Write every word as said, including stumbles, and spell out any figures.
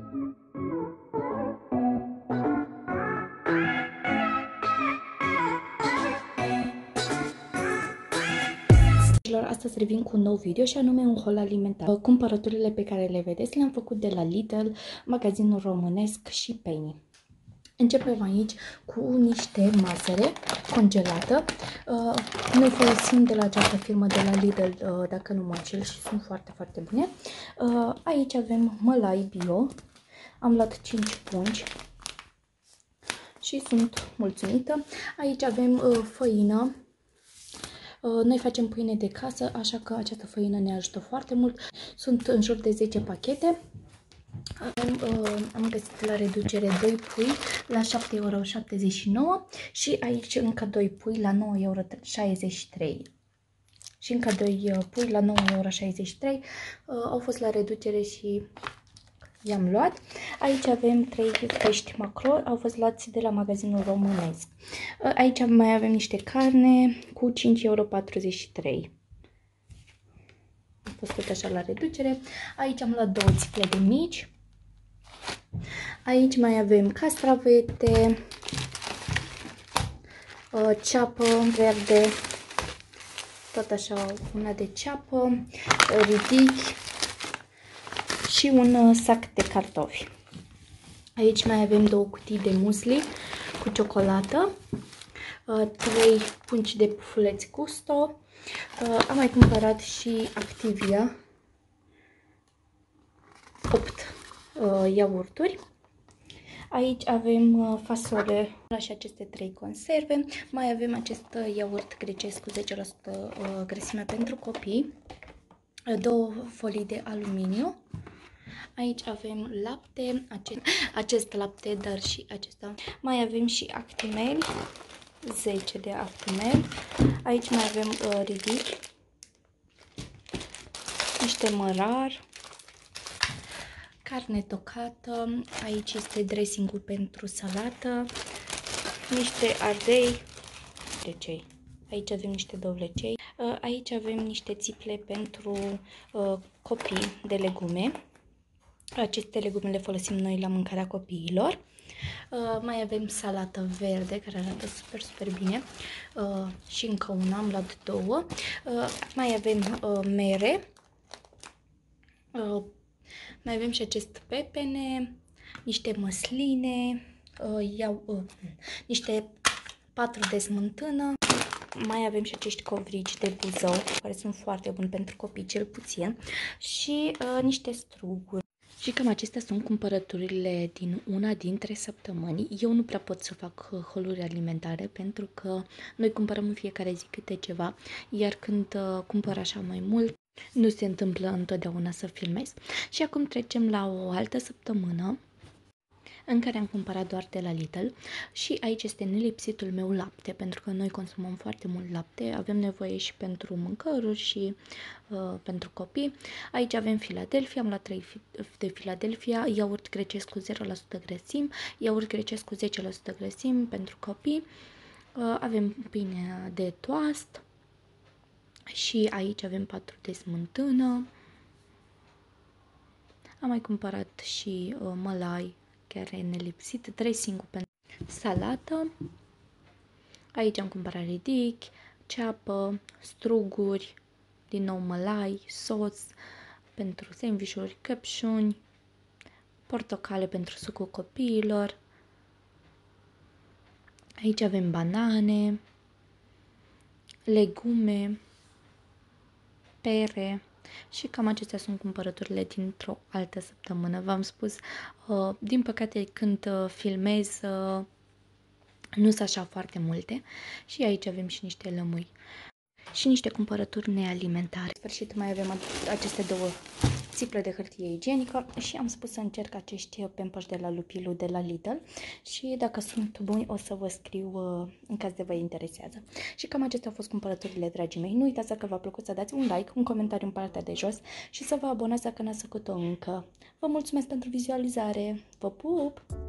Astăzi revin cu un nou video și anume un haul alimentar. Cumpărăturile pe care le vedeți le-am făcut de la Lidl, magazinul românesc și Penny. Începem aici cu niște mazăre congelată. Noi folosim de la această firmă de la Lidl, dacă nu mă înșel, și sunt foarte, foarte bune. Aici avem mălai bio. Am luat cinci pungi și sunt mulțumită. Aici avem făină. Noi facem pâine de casă, așa că această făină ne ajută foarte mult. Sunt în jur de zece pachete. Am, uh, am găsit la reducere doi pui la șapte euro șaptezeci și nouă și aici încă doi pui la nouă euro șaizeci și trei. Și încă doi pui la nouă euro șaizeci și trei. Uh, au fost la reducere și i-am luat. Aici avem trei pești macro, au fost luați de la magazinul românesc. Aici mai avem niște carne cu cinci euro patruzeci și trei. A fost tot așa la reducere. Aici am luat două țicle de mici. Aici mai avem castravete, ceapă verde, tot așa una de ceapă, ridichi și un sac de cartofi. Aici mai avem două cutii de musli cu ciocolată, trei pungi de pufuleți Gusto. Am mai cumpărat și Activia, opt iaurturi. Aici avem fasole și aceste trei conserve. Mai avem acest iaurt grecesc cu zece la sută grăsime pentru copii, două folii de aluminiu. Aici avem lapte, acest, acest lapte, dar și acesta. Mai avem și Actimel, zece de Actimel. Aici mai avem uh, ridic, niște mărar, carne tocată. Aici este dressingul pentru salată, niște ardei, dovlecei. Aici avem niște dovlecei. Uh, aici avem niște țiple pentru uh, copii de legume. Aceste legume le folosim noi la mâncarea copiilor. Uh, mai avem salată verde care arată super, super bine. Uh, și încă una, am luat două. Uh, mai avem uh, mere. Uh, mai avem și acest pepene, niște măsline, uh, iau, uh, niște patru de smântână. Mai avem și acești covrigi de buzău, care sunt foarte buni pentru copii, cel puțin. Și uh, niște struguri. Și cam acestea sunt cumpărăturile din una dintre săptămâni. Eu nu prea pot să fac haul-uri alimentare pentru că noi cumpărăm în fiecare zi câte ceva, iar când uh, cumpăr așa mai mult, nu se întâmplă întotdeauna să filmez. Și acum trecem la o altă săptămână în care am cumpărat doar de la Lidl și aici este nelipsitul meu lapte, pentru că noi consumăm foarte mult lapte, avem nevoie și pentru mâncăruri și uh, pentru copii. Aici avem Philadelphia, am luat trei de Philadelphia, iaurt grecesc cu zero la sută grăsimi, iaurt grecesc cu zece la sută grăsimi pentru copii, uh, avem pâine de toast și aici avem patru de smântână. Am mai cumpărat și uh, mălai, chiar e nelipsit, dressing pentru salată. Aici am cumpărat ridic, ceapă, struguri, din nou mălai, sos pentru sandvișuri, căpșuni, portocale pentru sucul copiilor. Aici avem banane, legume, pere. Și cam acestea sunt cumpărăturile dintr-o altă săptămână. V-am spus, uh, din păcate când uh, filmez uh, nu sunt așa foarte multe. Și aici avem și niște lămâi și niște cumpărături nealimentare. În sfârșit mai avem aceste două țiple de hârtie igienică și am spus să încerc acești Pampers de la Lupilu de la Lidl și dacă sunt buni o să vă scriu uh, în caz de vă interesează. Și cam acestea au fost cumpărăturile, dragii mei. Nu uitați, dacă v-a plăcut, să dați un like, un comentariu în partea de jos și să vă abonați dacă n-ați făcut-o încă. Vă mulțumesc pentru vizualizare. Vă pup!